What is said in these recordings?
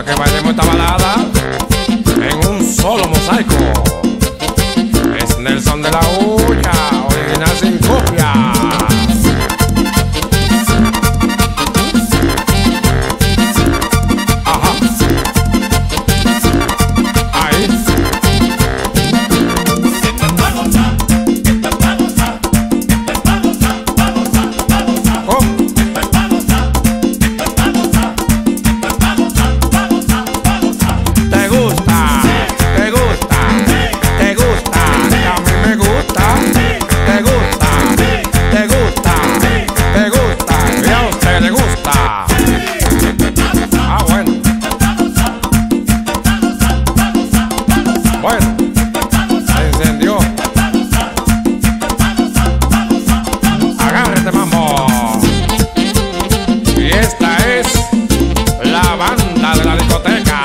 pa' que bailemos esta balada en un solo mosaico. Es Nelson de la Ulla, original sin copia. Ajá. Ahí. ¿Cómo? ¿Te gusta? ¿Te gusta? ¿Te gusta? A mí me gusta. ¿Te gusta? ¿Te gusta? ¿Te gusta? Y a usted le gusta. Ah, bueno. Bueno, se encendió. Agárrate, mambo. Y esta es la banda de la discoteca.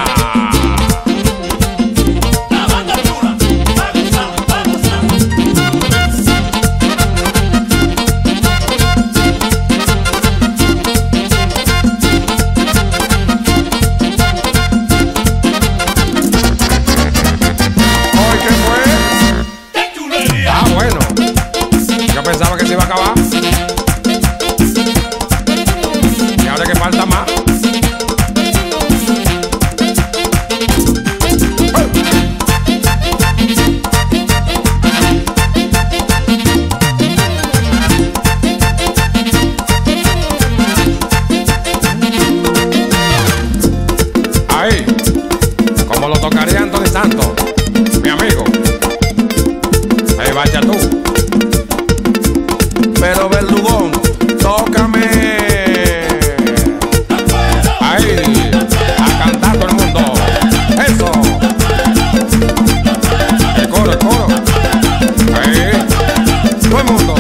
¿Hoy qué fue? Ah, bueno. Yo pensaba que se iba a acabar. Y ahora que falta más. Ahí, como lo tocaría Anthony Santos, mi amigo. Ahí vaya tú. Pero Verdugón, tócame. Ahí, a cantar todo el mundo. Eso. El coro, el coro. Ahí, todo el mundo.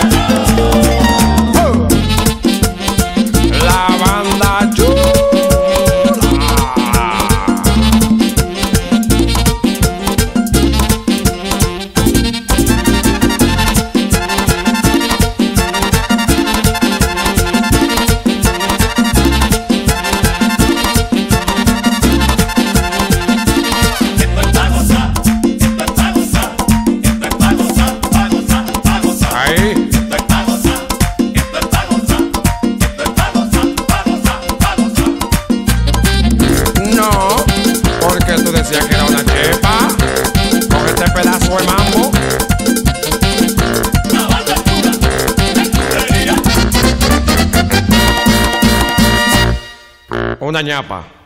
La banda chula. Ahí. No, porque tú decías que era una chepa con este pedazo de mambo. Una ñapa.